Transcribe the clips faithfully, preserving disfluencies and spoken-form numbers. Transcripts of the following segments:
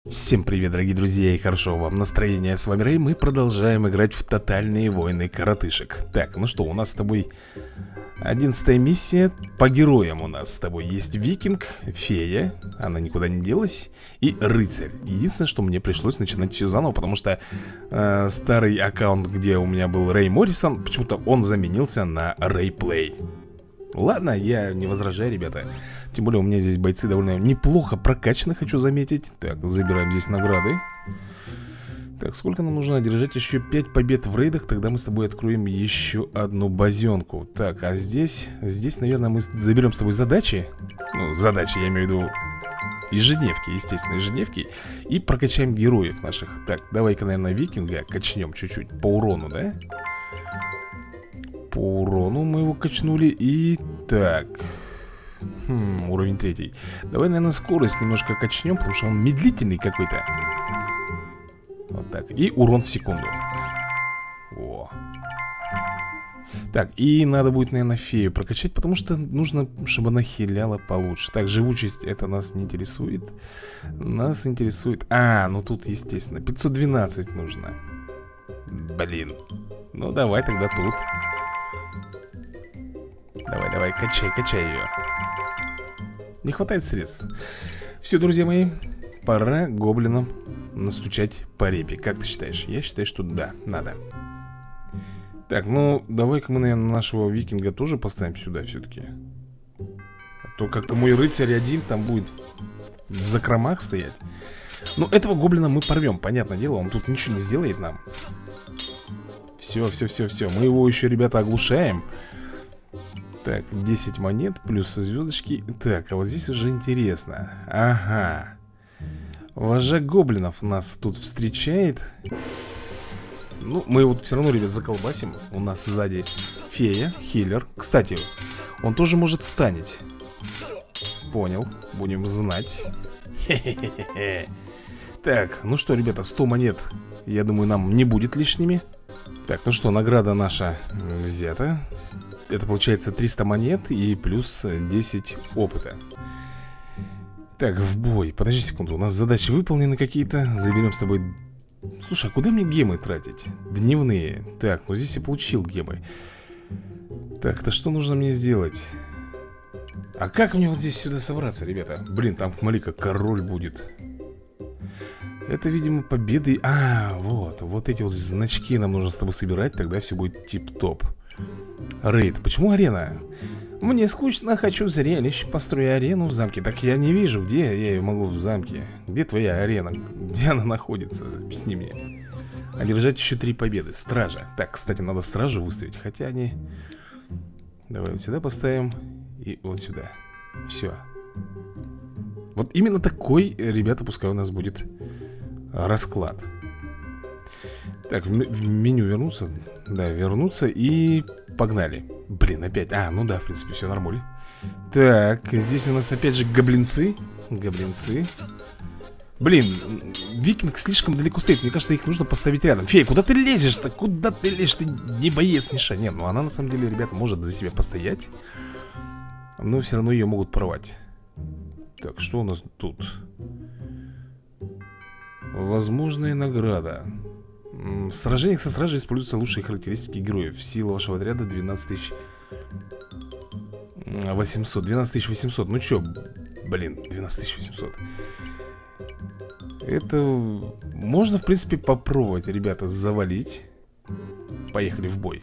Всем привет, дорогие друзья, и хорошо вам настроения. С вами Рэй, мы продолжаем играть в Тотальные войны коротышек. Так, ну что, у нас с тобой одиннадцатая миссия. По героям у нас с тобой есть Викинг, Фея, она никуда не делась, и Рыцарь. Единственное, что мне пришлось начинать все заново, потому что э, старый аккаунт, где у меня был Рэй Моррисон, почему-то он заменился на Рэй Плей. Ладно, я не возражаю, ребята. Тем более у меня здесь бойцы довольно неплохо прокачаны, хочу заметить. Так, забираем здесь награды. Так, сколько нам нужно одержать? Еще пять побед в рейдах. Тогда мы с тобой откроем еще одну базенку. Так, а здесь, здесь, наверное, мы заберем с тобой задачи. Ну, задачи, я имею в виду ежедневки, естественно, ежедневки. И прокачаем героев наших. Так, давай-ка, наверное, викинга качнем чуть-чуть по урону, да? По урону мы его качнули. И так... Хм, уровень третий. Давай, наверное, скорость немножко качнем, потому что он медлительный какой-то. Вот так. И урон в секунду. О. Так, и надо будет, наверное, фею прокачать, потому что нужно, чтобы она хиляла получше. Так, живучесть, это нас не интересует. Нас интересует... А, ну тут, естественно, пятьсот двенадцать нужно. Блин. Ну, давай тогда тут. Давай, давай, качай, качай ее. Не хватает средств. Все, друзья мои, пора гоблинам настучать по репе. Как ты считаешь? Я считаю, что да, надо. Так, ну, давай-ка мы, наверное, нашего викинга тоже поставим сюда все-таки. А то как-то мой рыцарь один там будет в закромах стоять. Ну, этого гоблина мы порвем, понятное дело. Он тут ничего не сделает нам. Все, все, все, все. Мы его еще, ребята, оглушаем. Так, десять монет плюс звездочки. Так, а вот здесь уже интересно. Ага. Вожак гоблинов нас тут встречает. Ну, мы вот все равно, ребят, заколбасим. У нас сзади фея, хиллер. Кстати, он тоже может станить. Понял, будем знать. Хе-хе-хе-хе. Так, ну что, ребята, сто монет, я думаю, нам не будет лишними. Так, ну что, награда наша взята. Это получается триста монет и плюс десять опыта. Так, в бой. Подожди секунду, у нас задачи выполнены какие-то. Заберем с тобой... Слушай, а куда мне гемы тратить? Дневные. Так, ну здесь я получил гемы. Так, это что нужно мне сделать? А как мне вот здесь сюда собраться, ребята? Блин, там, смотри-ка, король будет. Это, видимо, победы... А, вот, вот эти вот значки нам нужно с тобой собирать. Тогда все будет тип-топ. Рейд. Почему арена? Мне скучно, хочу зрелищ. Построю арену в замке. Так я не вижу, где я ее могу в замке. Где твоя арена? Где она находится? Объясни мне. Одержать еще три победы. Стража. Так, кстати, надо стражу выставить. Хотя они... Давай вот сюда поставим. И вот сюда. Все. Вот именно такой, ребята, пускай у нас будет расклад. Так, в, в меню вернуться. Да, вернуться и погнали. Блин, опять, а, ну да, в принципе, все нормально. Так, здесь у нас опять же гоблинцы. Гоблинцы. Блин, викинг слишком далеко стоит. Мне кажется, их нужно поставить рядом. Фея, куда ты лезешь-то? Куда ты лезешь? Ты не боец, ни шага. Нет, ну она на самом деле, ребята, может за себя постоять. Но все равно ее могут порвать. Так, что у нас тут? Возможная награда. В сражениях со стражей используются лучшие характеристики героев. Сила вашего отряда двенадцать тысяч восемьсот. двенадцать тысяч восемьсот. Ну чё, блин, двенадцать тысяч восемьсот. Это можно, в принципе, попробовать, ребята, завалить. Поехали в бой.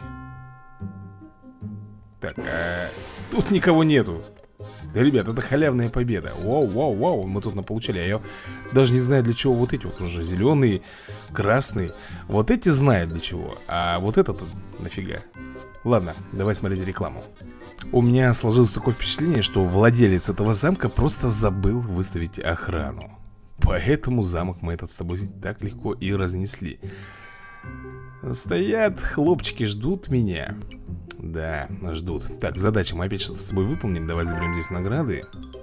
Так, а... тут никого нету. Да, ребят, это халявная победа. Вау, вау, вау, мы тут наполучали. А я даже не знаю, для чего вот эти вот уже зеленые, красные. Вот эти знают для чего. А вот этот нафига. Ладно, давай смотреть рекламу. У меня сложилось такое впечатление, что владелец этого замка просто забыл выставить охрану. Поэтому замок мы этот с тобой так легко и разнесли. Стоят хлопчики, ждут меня. Да, ждут. Так, задача, мы опять что-то с тобой выполним. Давай заберем здесь награды.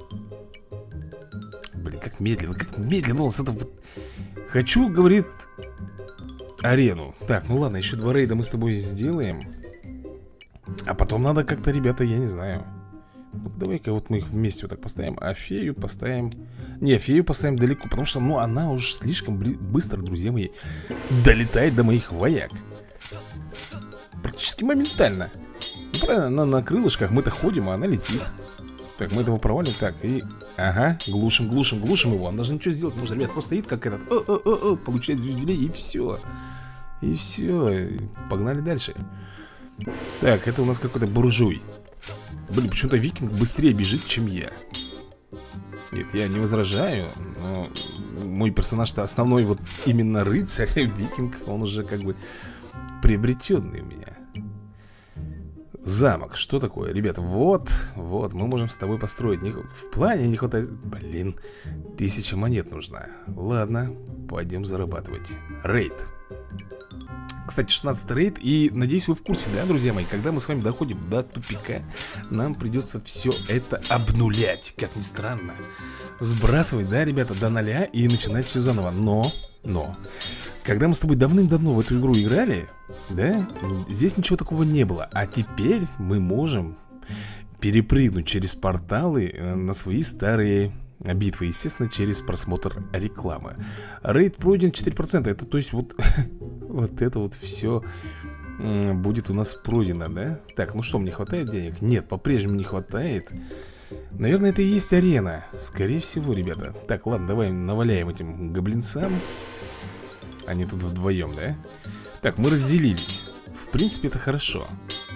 Блин, как медленно, как медленно. Вот это вот... Хочу, говорит, арену. Так, ну ладно, еще два рейда мы с тобой сделаем. А потом надо как-то, ребята, я не знаю, Ну, давай-ка вот мы их вместе вот так поставим. А фею поставим... Не, фею поставим далеко, потому что, ну, она уже слишком быстро, друзья мои, долетает до моих вояк. Практически моментально. Ну, правильно, она на крылышках, мы-то ходим, а она летит. Так, мы этого провалим. Так, и... Ага, глушим, глушим, глушим его. Он даже ничего сделать не может. Ребят, просто стоит как этот... О-о-о-о, получает звездюлей, и все. И все. Погнали дальше. Так, это у нас какой-то буржуй. Блин, почему-то викинг быстрее бежит, чем я. Нет, я не возражаю, но мой персонаж-то основной вот именно рыцарь, викинг, он уже как бы приобретенный у меня. Замок, что такое? Ребята, вот, вот, мы можем с тобой построить. В плане не хватает... Блин, тысяча монет нужна. Ладно, пойдем зарабатывать. Рейд. Кстати, шестнадцатый рейд. И надеюсь, вы в курсе, да, друзья мои? Когда мы с вами доходим до тупика, нам придется все это обнулять. Как ни странно. Сбрасывать, да, ребята, до нуля и начинать все заново. Но, но когда мы с тобой давным-давно в эту игру играли, да, здесь ничего такого не было. А теперь мы можем перепрыгнуть через порталы на свои старые битвы. Естественно, через просмотр рекламы. Рейд пройден четыре процента. Это, то есть, вот, вот это вот все будет у нас пройдено, да? Так, ну что, мне хватает денег? Нет, по-прежнему не хватает. Наверное, это и есть арена. Скорее всего, ребята. Так, ладно, давай наваляем этим гоблинцам. Они тут вдвоем, да? Так, мы разделились. В принципе, это хорошо.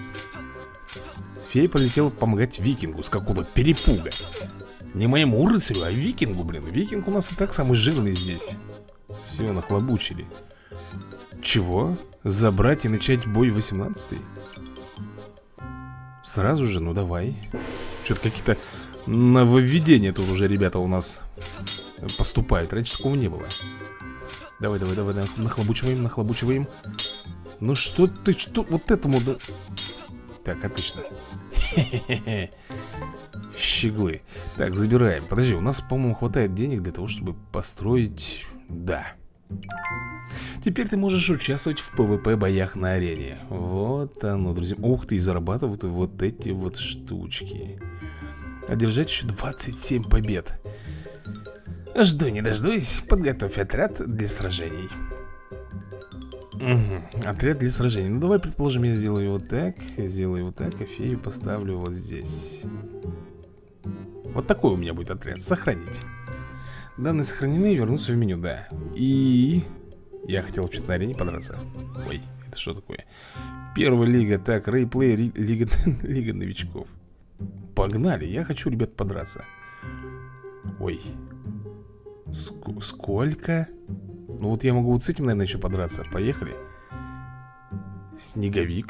Фея полетела помогать викингу с какого-то перепуга. Не моему рыцарю, а викингу, блин. Викинг у нас и так самый жирный здесь. Все, нахлобучили. Чего? Забрать и начать бой восемнадцатый? Сразу же, ну давай. Что-то какие-то нововведения тут уже, ребята, у нас поступают. Раньше такого не было. Давай, давай, давай, нахлобучиваем, нахлобучиваем. Ну что ты, что, вот этому... Да... Так, отлично. Хе-хе-хе. Щеглы. Так, забираем. Подожди, у нас, по-моему, хватает денег для того, чтобы построить... Да. Теперь ты можешь участвовать в пэ вэ пэ боях на арене. Вот оно, друзья. Ух ты, и зарабатывают вот эти вот штучки. Одержать еще двадцать семь побед. Жду не дождусь. Подготовь отряд для сражений. Угу. Отряд для сражений. Ну давай, предположим, я сделаю вот так. Сделаю вот так, а фею поставлю вот здесь. Вот такой у меня будет отряд. Сохранить. Данные сохранены, вернуться в меню, да. И... Я хотел вообще-то на арене подраться. Ой, это что такое? Первая лига, так, рейплей, лига, лига новичков. Погнали, я хочу, ребят, подраться. Ой. Ск сколько? Ну вот я могу вот с этим, наверное, еще подраться. Поехали. Снеговик.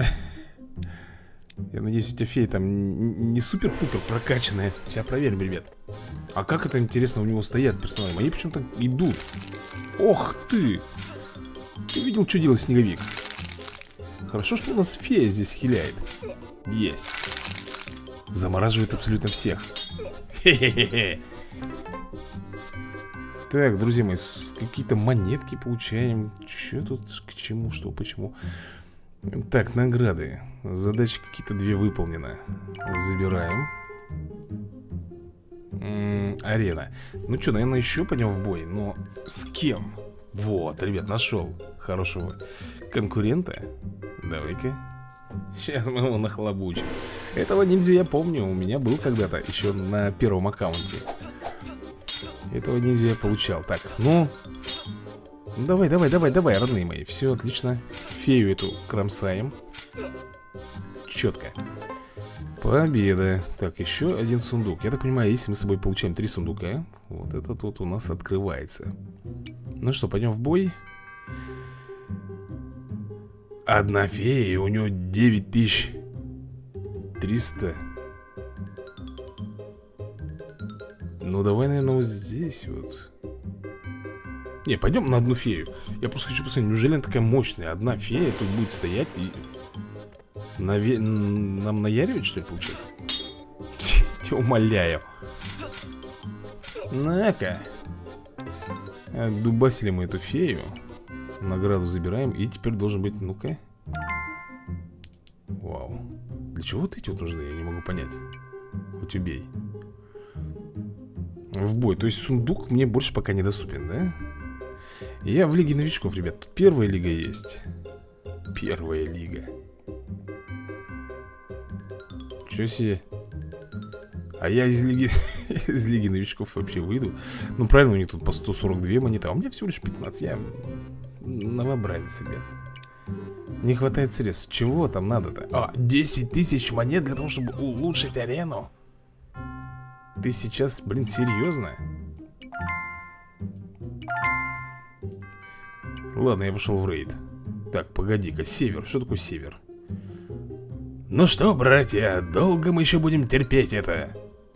Я надеюсь, у тебя фея там не супер-пупер прокачанная. Сейчас проверим, ребят. А как это, интересно, у него стоят персонажи? Мои почему-то идут. Ох ты! Ты видел, что делает снеговик? Хорошо, что у нас фея здесь хиляет. Есть. Замораживает абсолютно всех. Хе-хе-хе. Так, друзья мои, какие-то монетки получаем. Что тут, к чему, что, почему? Так, награды. Задачи какие-то две выполнены. Забираем. М-м, арена. Ну что, наверное, еще пойдем в бой. Но с кем? Вот, ребят, нашел хорошего конкурента. Давай-ка. Сейчас мы его нахлобучим. Этого ниндзя я помню. У меня был когда-то еще на первом аккаунте. Этого ниндзя я получал. Так, ну... Ну давай, давай, давай, давай, родные мои. Все отлично. Фею эту кромсаем. Четко. Победа. Так, еще один сундук. Я так понимаю, если мы с собой получаем три сундука, вот этот вот у нас открывается. Ну что, пойдем в бой. Одна фея, и у нее девять тысяч триста. Ну давай, наверное, вот здесь вот. Не, пойдем на одну фею. Я просто хочу посмотреть, неужели она такая мощная? Одна фея тут будет стоять и наве... нам наяривать, что ли, получается? Тебя умоляю. На-ка. Дубасили мы эту фею. Награду забираем. И теперь должен быть, ну-ка. Вау. Для чего вот эти вот нужны, я не могу понять. Хоть убей. В бой, то есть сундук мне больше пока недоступен, да? Я в лиге новичков, ребят. Тут первая лига есть. Первая лига. Чё себе. А я из лиги из лиги новичков вообще выйду. Ну правильно, у них тут по сто сорок две монеты. А у меня всего лишь пятнадцать. Я новобранец, ребят. Не хватает средств. Чего там надо-то? А, десять тысяч монет для того, чтобы улучшить арену. Ты сейчас, блин, серьезно? Ладно, я пошел в рейд. Так, погоди-ка, север. Что такое север? Ну что, братья, долго мы еще будем терпеть это?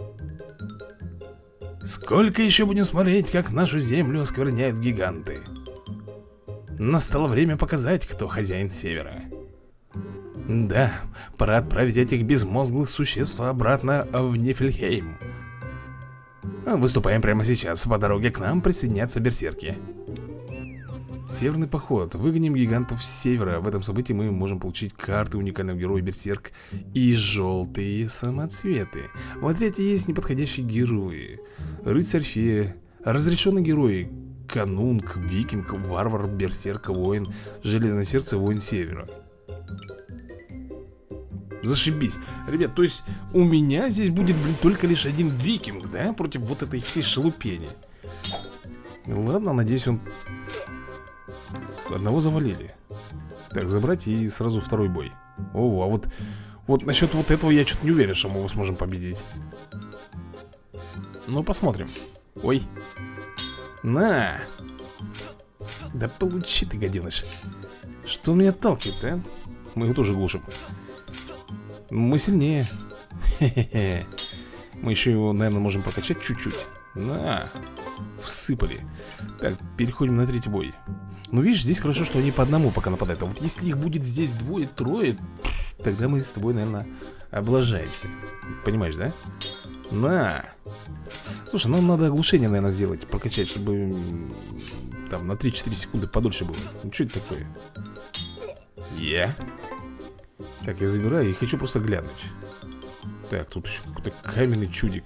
Сколько еще будем смотреть, как нашу землю оскверняют гиганты? Настало время показать, кто хозяин севера. Да, пора отправить этих безмозглых существ обратно в Нифльхейм. Выступаем прямо сейчас. По дороге к нам присоединятся берсерки. Северный поход. Выгоним гигантов с севера. В этом событии мы можем получить карты уникального героя берсерк и желтые самоцветы. В отряде есть неподходящие герои. Рыцарь фея, разрешенные герои: канунг, викинг, варвар, берсерк, воин, железное сердце, воин севера. Зашибись. Ребят, то есть у меня здесь будет, блин, только лишь один викинг, да? Против вот этой всей шелупени. Ладно, надеюсь, он... Одного завалили. Так, забрать и сразу второй бой. О, а вот, вот насчет вот этого я что-то не уверен, что мы его сможем победить. Ну, посмотрим. Ой. На. Да получи ты, гаденыш. Что меня отталкивает, а? Мы его тоже глушим. Мы сильнее. Хе-хе-хе. Мы еще его, наверное, можем прокачать чуть-чуть. На. Всыпали. Так, переходим на третий бой. Ну, видишь, здесь хорошо, что они по одному пока нападают. А вот если их будет здесь двое-трое, тогда мы с тобой, наверное, облажаемся. Понимаешь, да? На. Слушай, нам надо оглушение, наверное, сделать, прокачать, чтобы там на три-четыре секунды подольше было. Ну, что это такое? Я. Так, я забираю и хочу просто глянуть. Так, тут еще какой-то каменный чудик.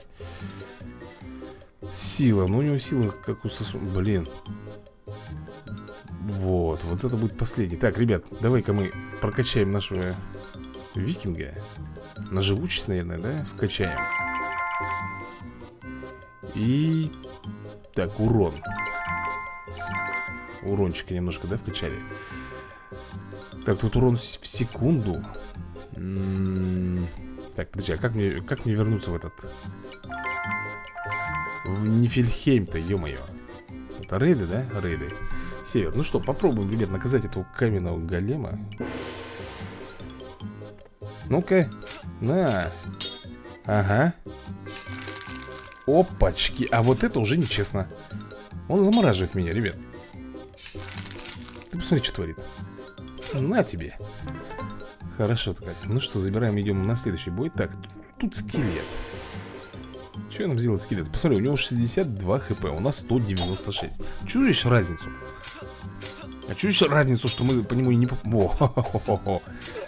Сила, ну у него сила как у сосу... Блин. Вот, вот это будет последний. Так, ребят, давай-ка мы прокачаем нашего викинга. На живучесть, наверное, да? Вкачаем. И... Так, урон. Урончика немножко, да, вкачали. Так, тут урон в секунду. М-м-м. Так, подожди, а как мне, как мне вернуться в этот... В Нифльхейм-то, ё-моё. Это рейды, да? Рейды. Север. Ну что, попробуем, ребят, наказать этого каменного голема. Ну-ка. На. Ага. Опачки. А вот это уже нечестно. Он замораживает меня, ребят. Ты посмотри, что творит. На тебе. Хорошо-то как. Ну что, забираем, идем на следующий бой. Так, тут скелет. Что нам сделать скелет? Посмотри, у него шестьдесят два хп, у нас сто девяносто шесть. Чуешь разницу? А чуешь разницу, что мы по нему и не... Во, хо-хо-хо-хо.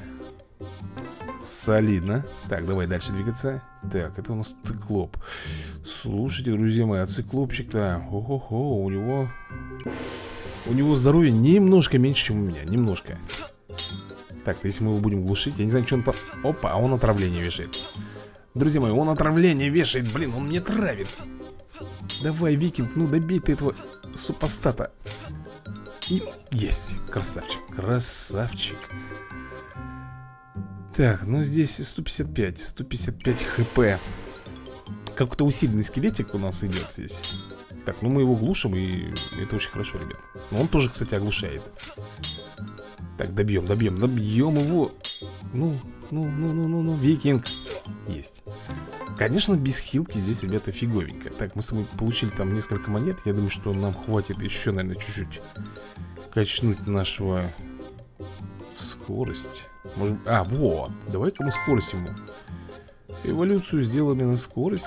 Солидно. Так, давай дальше двигаться. Так, это у нас циклоп. Слушайте, друзья мои, а циклопчик-то... Хо-хо-хо, у него... У него здоровье немножко меньше, чем у меня. Немножко. Так, если мы его будем глушить, я не знаю, что он там... Опа, а он отравление вешает. Друзья мои, он отравление вешает. Блин, он мне травит. Давай, викинг, ну добей ты этого супостата. И есть, красавчик. Красавчик. Так, ну здесь сто пятьдесят пять. сто пятьдесят пять хп. Как-то усиленный скелетик у нас идет здесь. Так, ну мы его глушим, и это очень хорошо, ребят. Но он тоже, кстати, оглушает. Так, добьем, добьем, добьем его. Ну, ну, ну, ну, ну, ну, викинг. Есть. Конечно, без хилки здесь, ребята, фиговенько. Так, мы с тобой получили там несколько монет. Я думаю, что нам хватит еще, наверное, чуть-чуть качнуть нашего... Скорость. Может... А, вот. Давай-ка мы скорость ему. Эволюцию сделали на скорость.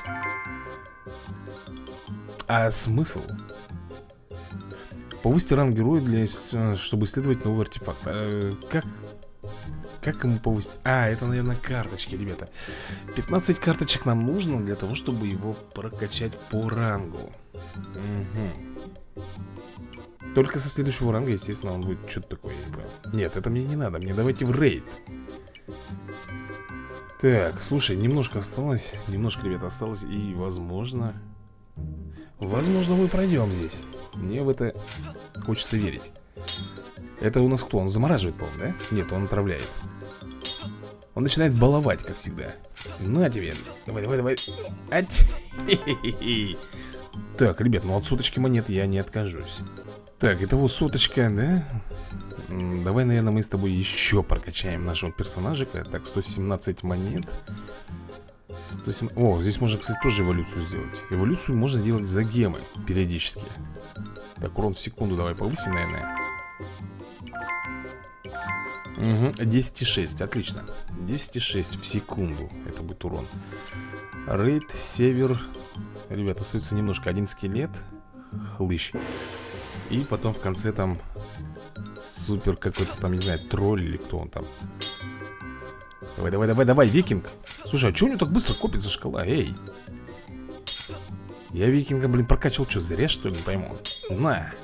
А смысл? Повысьте ранг героя, для... чтобы исследовать новый артефакт. А, как... Как ему повысить? А, это, наверное, карточки, ребята. пятнадцать карточек нам нужно для того, чтобы его прокачать по рангу. Угу. Только со следующего ранга, естественно, он будет что-то такое. Нет, это мне не надо, мне давайте в рейд. Так, слушай, немножко осталось. Немножко, ребята, осталось. И, возможно Возможно, мы пройдем здесь. Мне в это хочется верить. Это у нас кто? Он замораживает, по-моему, да? Нет, он отравляет. Он начинает баловать, как всегда. На тебе. Давай, давай, давай. Ать. Так, ребят, ну от соточки монет я не откажусь. Так, это вот соточка, да? Давай, наверное, мы с тобой еще прокачаем нашего персонажика. Так, сто семнадцать монет. сто семнадцать... О, здесь можно, кстати, тоже эволюцию сделать. Эволюцию можно делать за гемы периодически. Так, урон в секунду давай повысим, наверное. Угу, десять и шесть, отлично. Десять и шесть в секунду. Это будет урон. Рейд, север. Ребята, остается немножко. Один скелет. Хлыщ. И потом в конце там супер какой-то там, не знаю, тролль или кто он там. Давай, давай, давай, давай, викинг. Слушай, а что у него так быстро копится шкала? Эй. Я викинга, блин, прокачивал. Что, зря, что ли? Не пойму. На.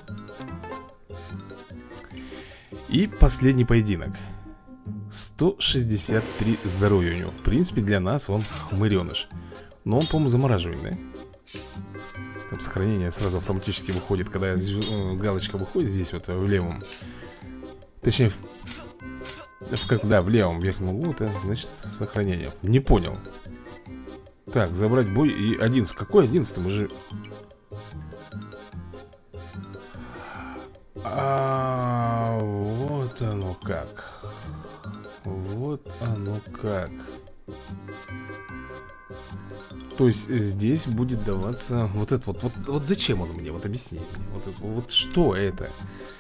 И последний поединок. Сто шестьдесят три здоровья у него. В принципе, для нас он хмыреныш. Но он, по-моему, замораживает, да? Там сохранение сразу автоматически выходит. Когда галочка выходит здесь вот в левом. Точнее, в, в как, да, в левом верхнем углу. Это значит сохранение. Не понял. Так, забрать бой и одиннадцать. Какой одиннадцатый? Мы же... А, вот оно как. Вот оно как. То есть здесь будет даваться вот это вот. Вот, вот зачем он мне? Вот объясни мне. Вот, это, вот что это?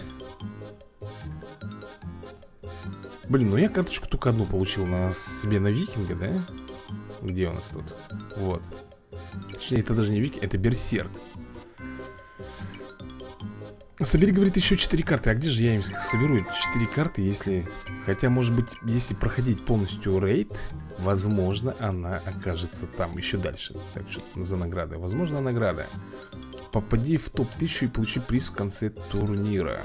Блин, ну я карточку только одну получил на себе на викинга, да? Где у нас тут? Вот. Точнее, это даже не викинг, это берсерк. Собери, говорит, еще четыре карты. А где же я им соберу четыре карты, если... Хотя, может быть, если проходить полностью рейд, возможно, она окажется там еще дальше. Так, что за награда? Возможно, награда. Попади в топ тысячу и получи приз в конце турнира.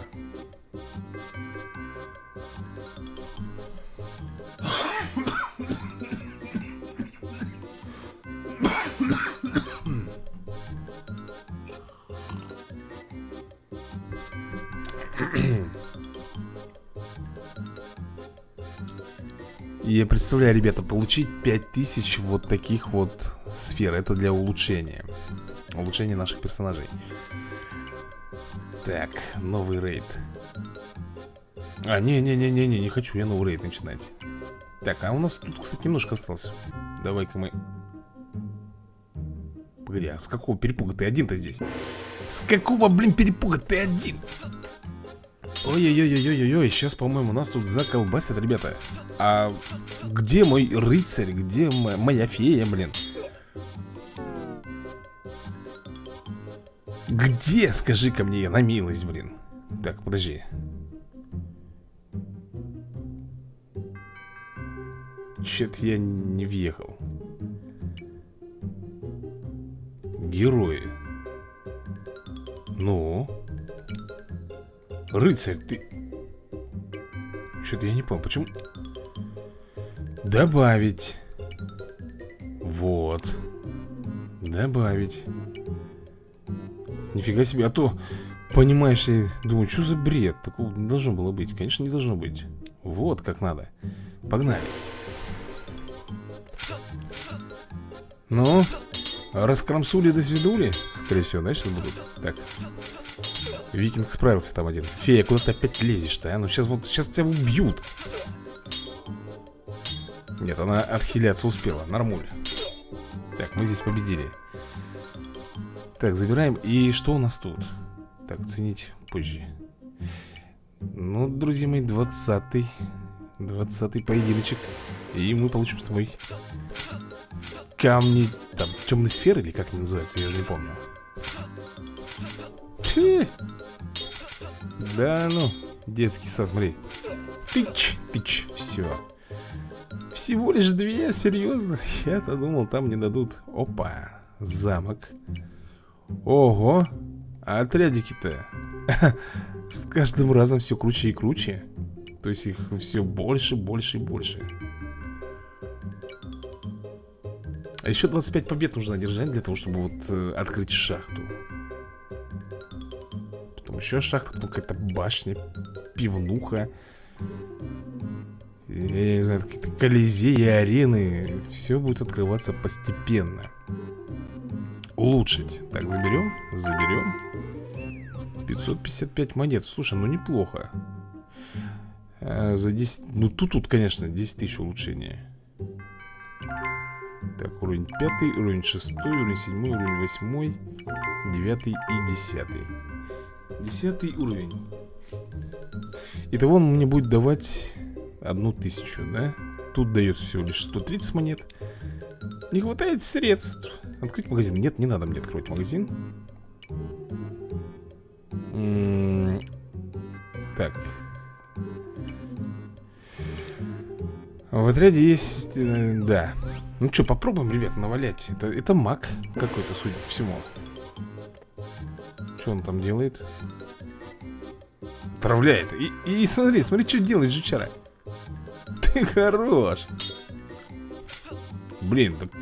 Я представляю, ребята, получить пять тысяч вот таких вот сфер. Это для улучшения. Улучшения наших персонажей. Так, новый рейд. А, не-не-не-не-не, не хочу я новый рейд начинать. Так, а у нас тут, кстати, немножко осталось. Давай-ка мы... Погоди, а с какого перепуга ты один-то здесь? С какого, блин, перепуга ты один? Ой-ой-ой-ой-ой-ой, сейчас, по-моему, нас тут заколбасят, ребята. А где мой рыцарь? Где моя фея, блин? Где, скажи-ка мне, на милость, блин. Так, подожди. Чё-то я не въехал. Герои. Ну? Рыцарь, ты... Что-то я не понял, почему... Добавить. Вот. Добавить. Нифига себе, а то... Понимаешь, я думаю, что за бред? Такого не должно было быть. Конечно, не должно быть. Вот как надо. Погнали. Ну, раскромсули до свидули. Скорее всего, знаешь, что будут. Так. Викинг справился там один. Фея, куда ты опять лезешь-то, а? Ну сейчас вот, сейчас тебя убьют. Нет, она отхиляться успела, нормуль. Так, мы здесь победили. Так, забираем. И что у нас тут? Так, оценить позже. Ну, друзья мои, двадцатый двадцатый поединочек. И мы получим с тобой камни, там, темной сферы, или как они называются, я же не помню. Фи. Да ну, детский сад, смотри. Тыч, тыч, все. Всего лишь две, серьезно? Я-то думал, там не дадут. Опа, замок. Ого, а отрядики-то с каждым разом все круче и круче. То есть их все больше, больше и больше. А еще двадцать пять побед нужно одержать для того, чтобы вот э, открыть шахту. Потом еще шахта, потом какая-то башня, пивнуха. Я не знаю, какие-то колизеи, арены. Все будет открываться постепенно. Улучшить. Так, заберем, заберем. пятьсот пятьдесят пять монет. Слушай, ну неплохо. а, За десять, ну тут, тут, конечно, десять тысяч улучшения. Так, уровень пятый, уровень шестой, уровень седьмой, уровень восьмой, девятый и десятый. Десятый уровень. Итого он мне будет давать одну тысячу, да? Тут дается всего лишь сто тридцать монет. Не хватает средств. Открыть магазин. Нет, не надо мне открывать магазин. М-м- Так. В отряде есть... э, Да. Ну что, попробуем, ребят, навалять. Это, это маг какой-то, судя по всему. Что он там делает? Отравляет. И, и смотри, смотри, что делает жучара. Ты хорош. Блин, да...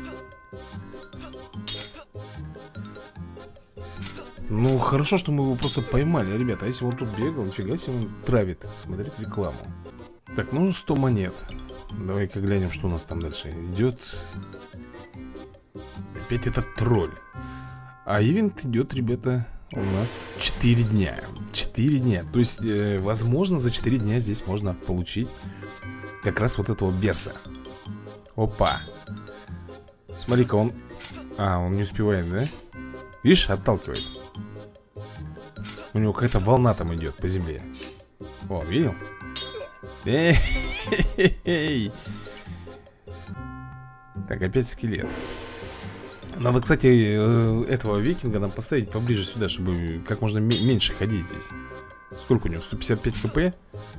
Ну, хорошо, что мы его просто поймали, ребята. А если он тут бегал, нифига себе он травит. Смотреть рекламу. Так, ну, сто монет. Давай-ка глянем, что у нас там дальше идет. Опять этот тролль. А ивент идет, ребята, у нас четыре дня. четыре дня. То есть, э, возможно, за четыре дня здесь можно получить как раз вот этого берса. Опа. Смотри-ка, он... А, он не успевает, да? Видишь, отталкивает. У него какая-то волна там идет по земле. О, видел? Эй-хей-хей-хей. Так, опять скелет. Надо, кстати, этого викинга нам поставить поближе сюда, чтобы как можно меньше ходить здесь. Сколько у него? сто пятьдесят пять хп?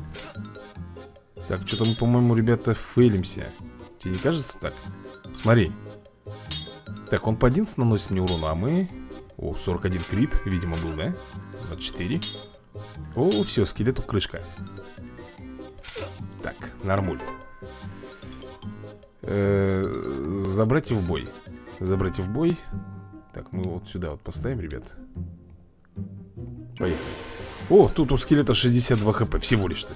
Так, что-то мы, по-моему, ребята, фейлимся. Тебе не кажется так? Смотри. Так, он по одиннадцать наносит мне урона, а мы... О, сорок один крит, видимо, был, да? двадцать четыре. О, все, скелету крышка. Так, нормуль. Э-э- Забрать и в бой. Забрать и в бой. Так, мы вот сюда вот поставим, ребят. Поехали. О, тут у скелета шестьдесят два хп, всего лишь-то.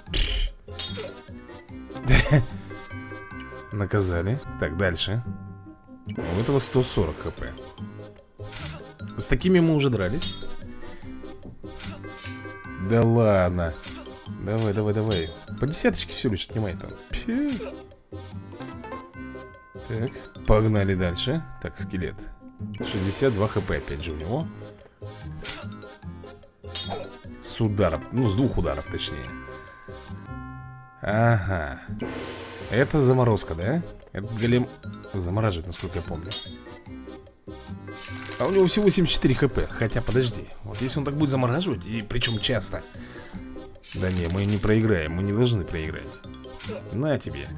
Наказали. Так, дальше. У этого сто сорок хп. С такими мы уже дрались. Да ладно. Давай, давай, давай. По десяточке все лишь отнимает он. Так, погнали дальше. Так, скелет. шестьдесят два хп опять же у него. С ударом, ну с двух ударов точнее. Ага. Это заморозка, да? Этот голем замораживает, насколько я помню. А у него всего семьдесят четыре хп. Хотя, подожди. Вот если он так будет замораживать, и причем часто. Да не, мы не проиграем. Мы не должны проиграть. На тебе.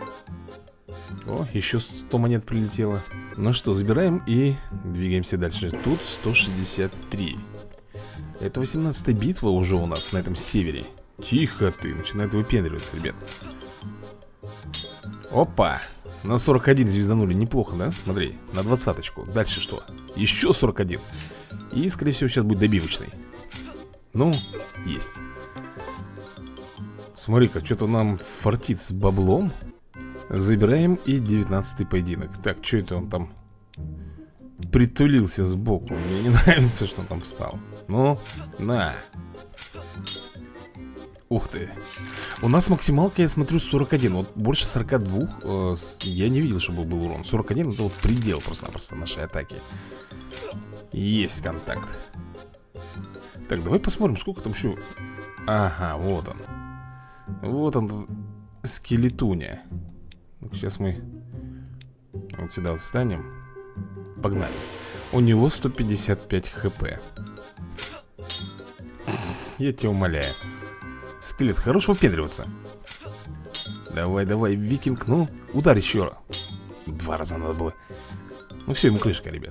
О, еще сто монет прилетело. Ну что, забираем и двигаемся дальше. Тут сто шестьдесят три. Это восемнадцатая битва уже у нас на этом севере. Тихо ты, начинает выпендриваться, ребят. Опа. На сорок один звезданули, неплохо, да? Смотри, на двадцаточку. Дальше что? Еще сорок один. И, скорее всего, сейчас будет добивочный. Ну, есть. Смотри-ка, что-то нам фартит с баблом. Забираем и девятнадцатый поединок. Так, что это он там притулился сбоку? Мне не нравится, что он там встал. Ну, на. Ух ты. У нас максималка, я смотрю, сорок один. Вот больше сорока двух э, я не видел, чтобы был урон. сорок один это вот предел просто-напросто нашей атаки. Есть контакт. Так, давай посмотрим, сколько там еще. Ага, вот он. Вот он, скелетуня. Сейчас мы вот сюда вот встанем. Погнали. У него сто пятьдесят пять хп. Я тебя умоляю. Скелет, хорош выпендриваться. Давай, давай, викинг, ну, ударь еще. Два раза надо было. Ну все, ему крышка, ребят.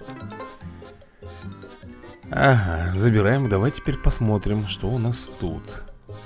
Ага, забираем. Давай теперь посмотрим, что у нас тут.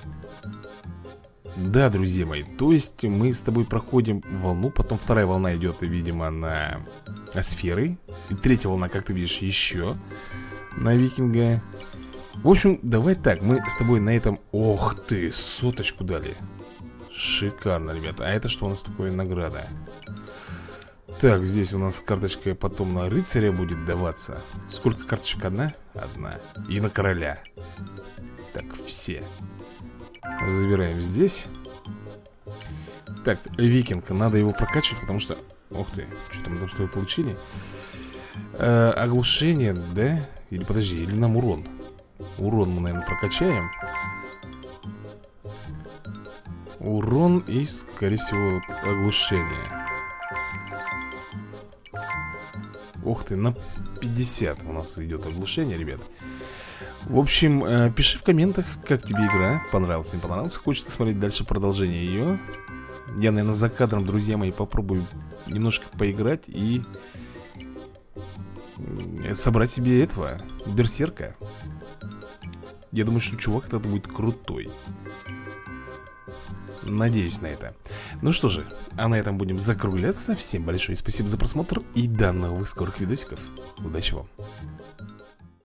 Да, друзья мои, то есть мы с тобой проходим волну. Потом вторая волна идет, видимо, на сферы. И третья волна, как ты видишь, еще на викинга. В общем, давай так, мы с тобой на этом... Ох ты, соточку дали. Шикарно, ребята. А это что у нас такое? Награда. Так, здесь у нас карточка потом на рыцаря будет даваться. Сколько карточек? Одна? Одна. И на короля. Так, все. Забираем здесь. Так, викинг. Надо его прокачивать, потому что... Ух ты, что там мы там получили? Э, оглушение, да? Или подожди, или нам урон? Урон мы, наверное, прокачаем. Урон и, скорее всего, вот, оглушение. Ух ты, на пятьдесят у нас идет оглушение, ребят. В общем, э, пиши в комментах, как тебе игра. Понравилась, не понравилась. Хочешь ты смотреть дальше продолжение ее? Я, наверное, за кадром, друзья мои, попробую немножко поиграть и собрать себе этого берсерка. Я думаю, что чувак этот будет крутой. Надеюсь на это. Ну что же, а на этом будем закругляться. Всем большое спасибо за просмотр и до новых скорых видосиков. Удачи вам.